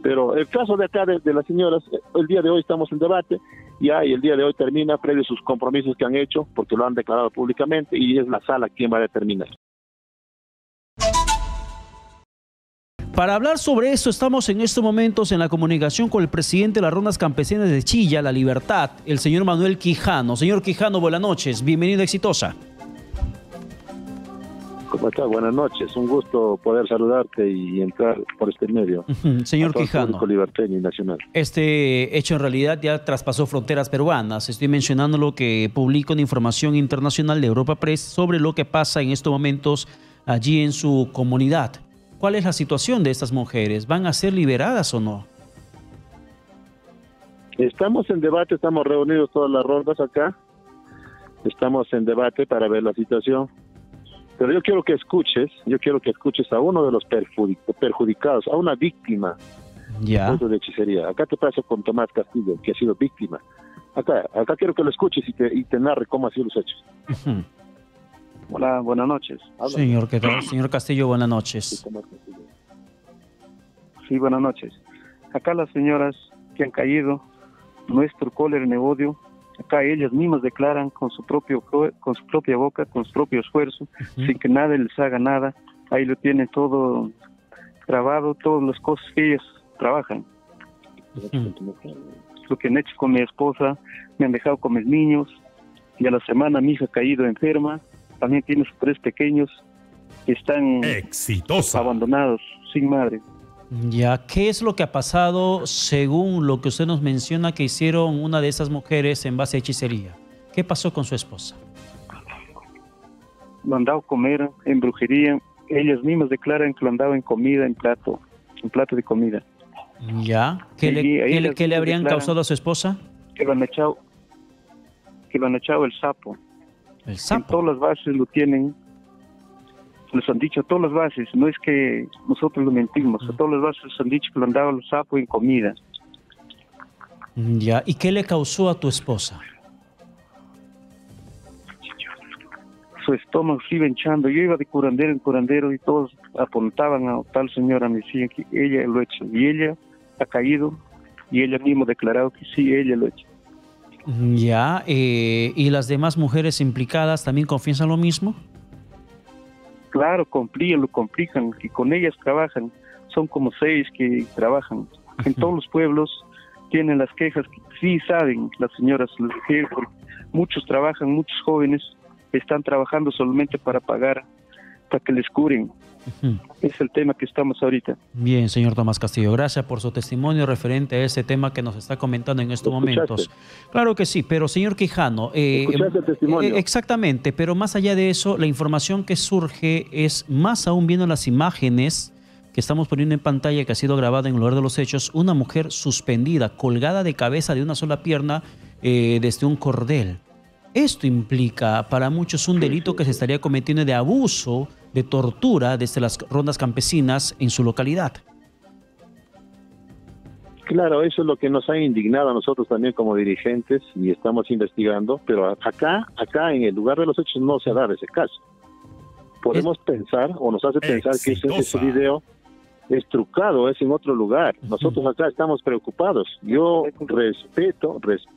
Pero el caso de acá de las señoras, el día de hoy estamos en debate, y el día de hoy termina previo a sus compromisos que han hecho, porque lo han declarado públicamente, y es la sala quien va a determinar. Para hablar sobre esto, estamos en estos momentos en la comunicación con el presidente de las Rondas Campesinas de Chilla, La Libertad, el señor Manuel Quijano. Señor Quijano, buenas noches, bienvenido a Exitosa. ¿Cómo estás? Buenas noches, un gusto poder saludarte y entrar por este medio. Señor Quijano, libertario y nacional. Este hecho en realidad ya traspasó fronteras peruanas. Estoy mencionando lo que publica una información internacional de Europa Press sobre lo que pasa en estos momentos allí en su comunidad. ¿Cuál es la situación de estas mujeres? ¿Van a ser liberadas o no? Estamos en debate, estamos reunidos todas las rondas acá. Estamos en debate para ver la situación. Pero yo quiero que escuches a uno de los perjudicados, a una víctima de hechicería. Acá te paso con Tomás Castillo, que ha sido víctima. Acá quiero que lo escuches y te narre cómo han sido los hechos. Hola, buenas noches. Señor, ¿qué tal? Señor Castillo, buenas noches. Sí, buenas noches. Acá las señoras que han caído, nuestro cólera en odio, acá ellas mismas declaran con su propia boca, con su propio esfuerzo, sin que nadie les haga nada. Ahí lo tienen todo grabado, todas las cosas que ellas trabajan. Lo que han hecho con mi esposa, me han dejado con mis niños, y a la semana mi hija ha caído enferma. También tiene sus 3 pequeños que están abandonados, sin madre. Ya, ¿qué es lo que ha pasado según lo que usted nos menciona que hicieron una de esas mujeres en base a hechicería? ¿Qué pasó con su esposa? Lo han dado a comer en brujería. Ellas mismas declaran que lo han dado en comida, en plato de comida. Ya, ¿qué le habrían causado a su esposa? Que lo han echado el sapo. ¿El sapo? En todas las bases lo tienen. Les han dicho a todas las bases, no es que nosotros lo mentimos, a todas las bases les han dicho que lo han dado al sapo en comida. Ya, ¿y qué le causó a tu esposa? Su estómago se iba hinchando. Yo iba de curandero en curandero y todos apuntaban a tal señora, me decían que ella lo ha hecho. Y ella ha caído y ella misma ha declarado que sí, ella lo ha hecho. Ya, ¿y las demás mujeres implicadas también confiesan lo mismo? Claro, lo complican, y con ellas trabajan. Son como 6 que trabajan. En todos los pueblos tienen las quejas que sí saben las señoras, porque muchos trabajan, muchos jóvenes están trabajando solamente para pagar, para que les curen. Es el tema que estamos ahorita. Bien, señor Tomás Castillo, gracias por su testimonio referente a ese tema que nos está comentando en estos momentos. Claro que sí, pero señor Quijano, ¿escuchaste el testimonio? Exactamente, pero más allá de eso, la información que surge es, más aún viendo las imágenes que estamos poniendo en pantalla, que ha sido grabada en el lugar de los hechos, una mujer suspendida, colgada de cabeza de una sola pierna desde un cordel. Esto implica para muchos un delito que se estaría cometiendo de abuso, de tortura desde las rondas campesinas en su localidad. Claro, eso es lo que nos ha indignado a nosotros también como dirigentes y estamos investigando, pero acá en el lugar de los hechos no se ha dado ese caso. Podemos pensar, o nos hace pensar que ese video es trucado, es en otro lugar. Nosotros acá estamos preocupados. Yo respeto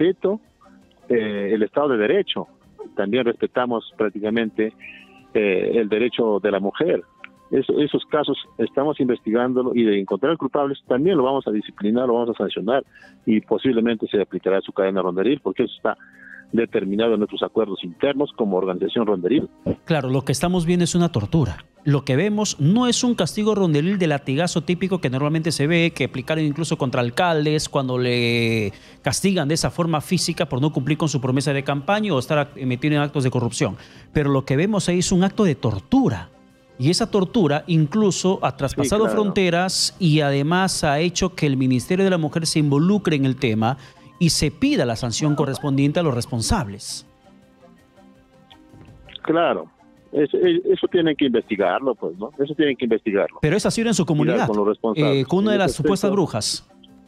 el Estado de Derecho. También respetamos prácticamente el derecho de la mujer. Esos casos estamos investigándolo y de encontrar culpables también lo vamos a disciplinar, lo vamos a sancionar y posiblemente se aplicará su cadena ronderil, porque eso está determinado en nuestros acuerdos internos como organización ronderil. Claro, lo que estamos viendo es una tortura. Lo que vemos no es un castigo ronderil de latigazo típico que normalmente se ve, que aplicaron incluso contra alcaldes cuando le castigan de esa forma física por no cumplir con su promesa de campaña o estar metido en actos de corrupción. Pero lo que vemos ahí es un acto de tortura. Y esa tortura incluso ha traspasado fronteras y además ha hecho que el Ministerio de la Mujer se involucre en el tema y se pida la sanción correspondiente a los responsables. Claro, eso tienen que investigarlo, pues, ¿no? Eso tienen que investigarlo. Pero es así en su comunidad, con una de las supuestas brujas.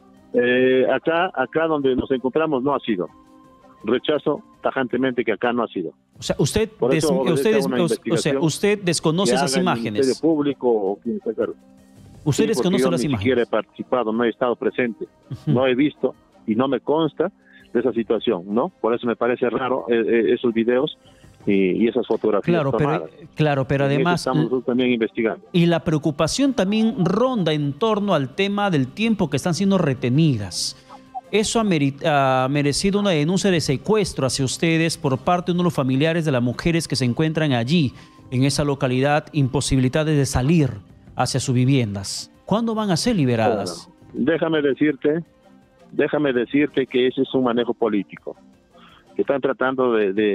Acá donde nos encontramos no ha sido. Rechazo tajantemente que acá no ha sido. O sea, usted desconoce esas imágenes. Público o quien está claro. Ustedes conocen las ni imágenes. siquiera he participado, no he estado presente, no he visto y no me consta de esa situación, ¿no? Por eso me parece raro esos videos y esas fotografías tomadas. Pero además estamos nosotros también investigando. Y la preocupación también ronda en torno al tema del tiempo que están siendo retenidas. Eso ha merecido una denuncia de secuestro hacia ustedes por parte de uno de los familiares de las mujeres que se encuentran allí, en esa localidad, imposibilitadas de salir hacia sus viviendas. ¿Cuándo van a ser liberadas? Bueno, déjame decirte que ese es un manejo político. Están tratando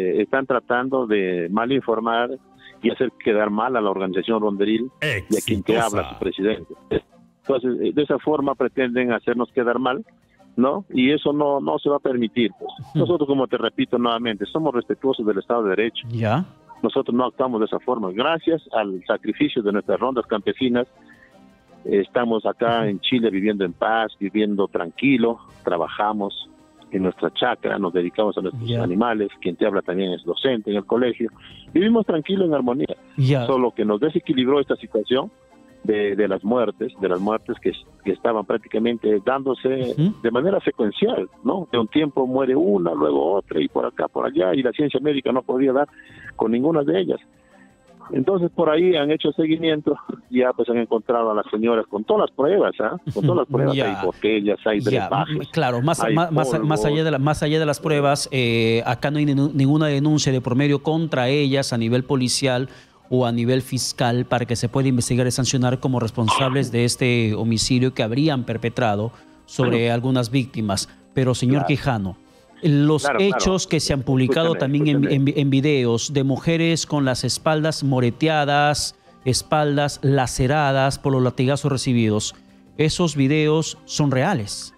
de mal informar y hacer quedar mal a la organización Ronderil y a quien te habla, su presidente. Entonces, de esa forma pretenden hacernos quedar mal, ¿no? Y eso no se va a permitir. Pues. Nosotros, como te repito nuevamente, somos respetuosos del Estado de Derecho. ¿Ya? Nosotros no actuamos de esa forma. Gracias al sacrificio de nuestras rondas campesinas, estamos acá en Chile viviendo en paz, viviendo tranquilo, trabajamos en nuestra chacra, nos dedicamos a nuestros animales, quien te habla también es docente en el colegio, vivimos tranquilo en armonía, solo que nos desequilibró esta situación de las muertes que estaban prácticamente dándose de manera secuencial, ¿no? De un tiempo muere una, luego otra y por acá, por allá, y la ciencia médica no podía dar con ninguna de ellas. Entonces por ahí han hecho seguimiento, ya pues han encontrado a las señoras con todas las pruebas, con todas las pruebas, hay botellas, hay drepajes. Claro, más allá de las pruebas, acá no hay ninguna denuncia de por medio contra ellas a nivel policial o a nivel fiscal para que se pueda investigar y sancionar como responsables de este homicidio que habrían perpetrado sobre algunas víctimas. Pero señor Quijano, los hechos que se han publicado también en videos de mujeres con las espaldas moreteadas, espaldas laceradas por los latigazos recibidos, ¿esos videos son reales?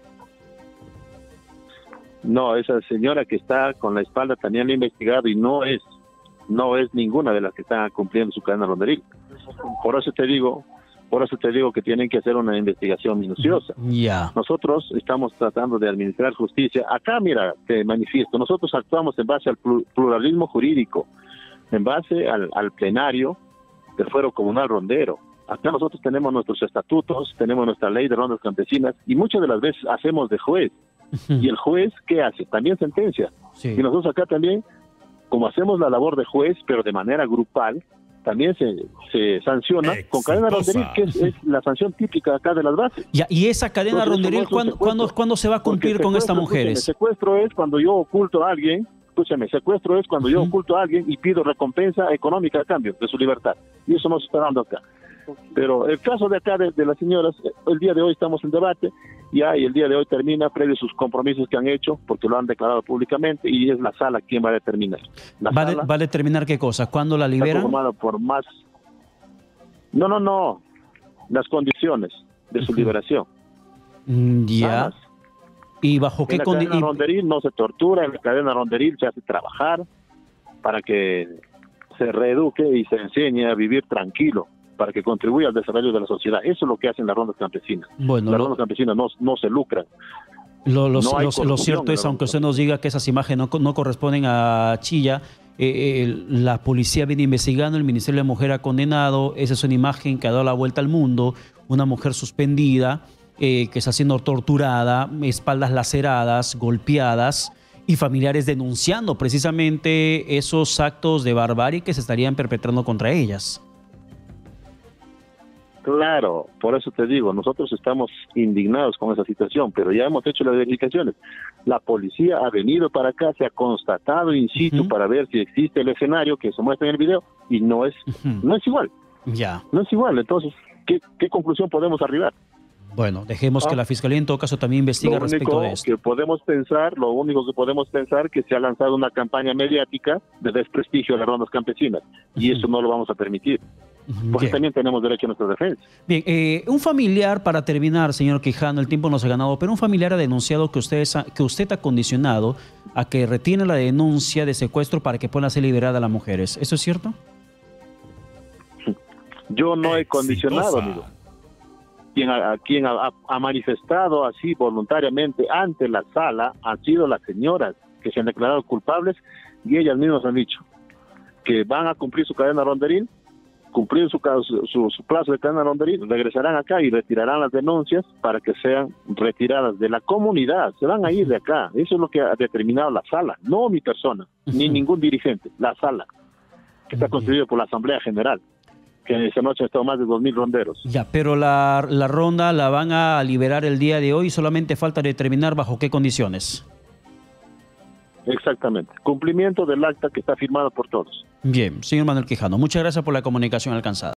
No, esa señora que está con la espalda también la he investigado y no es ninguna de las que están cumpliendo su cadena ronderil. Por eso te digo que tienen que hacer una investigación minuciosa. Nosotros estamos tratando de administrar justicia. Acá, mira, te manifiesto, nosotros actuamos en base al pluralismo jurídico, en base al plenario del Fuero Comunal Rondero. Acá nosotros tenemos nuestros estatutos, tenemos nuestra ley de rondas campesinas y muchas de las veces hacemos de juez. Y el juez, ¿qué hace? También sentencia. Y nosotros acá también, como hacemos la labor de juez, pero de manera grupal, también se sanciona con cadena ronderil, que es la sanción típica acá de las bases. Y esa cadena ronderil, ¿cuándo se va a cumplir con estas mujeres? Secuestro es cuando yo oculto a alguien, secuestro es cuando yo oculto a alguien y pido recompensa económica a cambio de su libertad. Y eso nos está dando acá. Pero el caso de acá de las señoras, el día de hoy estamos en debate, y el día de hoy termina previo a sus compromisos que han hecho, porque lo han declarado públicamente, y es la sala quien va a determinar. ¿Va a determinar qué cosa? ¿Cuándo la liberan? Está formada por más... No. Las condiciones de su liberación. ¿Y bajo qué condiciones? En la cadena ronderil no se tortura, en la cadena ronderil se hace trabajar para que se reeduque y se enseñe a vivir tranquilo, para que contribuya al desarrollo de la sociedad. Eso es lo que hacen las rondas campesinas. Las rondas campesinas no se lucran. Lo cierto es, aunque usted nos diga que esas imágenes no corresponden a Chilla, la policía viene investigando, el Ministerio de la Mujer ha condenado, esa es una imagen que ha dado la vuelta al mundo, una mujer suspendida, que está siendo torturada, espaldas laceradas, golpeadas, y familiares denunciando precisamente esos actos de barbarie que se estarían perpetrando contra ellas. Claro, por eso te digo, nosotros estamos indignados con esa situación, pero ya hemos hecho las verificaciones. La policía ha venido para acá, se ha constatado in situ para ver si existe el escenario que se muestra en el video y no es igual. No es igual. Entonces, ¿qué conclusión podemos arribar? Bueno, dejemos que la Fiscalía en todo caso también investigue respecto de esto. Lo único que podemos pensar que se ha lanzado una campaña mediática de desprestigio a las rondas campesinas y eso no lo vamos a permitir. Porque también tenemos derecho a nuestra defensa. Bien, un familiar, para terminar, señor Quijano, el tiempo nos ha ganado, pero un familiar ha denunciado que usted ha condicionado a que retiene la denuncia de secuestro para que puedan ser liberadas las mujeres. ¿Eso es cierto? Yo no he condicionado, amigo. Quien ha manifestado así voluntariamente ante la sala han sido las señoras que se han declarado culpables y ellas mismas han dicho que van a cumplir su cadena ronderil cumplir su plazo de cadena rondería, regresarán acá y retirarán las denuncias para que sean retiradas de la comunidad. Se van a ir de acá. Eso es lo que ha determinado la sala, no mi persona, ni ningún dirigente. La sala, que está constituida por la Asamblea General, que esa noche han estado más de 2.000 ronderos. Ya, pero la ronda la van a liberar el día de hoy, solamente falta determinar bajo qué condiciones. Exactamente. Cumplimiento del acta que está firmado por todos. Bien, señor Manuel Quijano, muchas gracias por la comunicación alcanzada.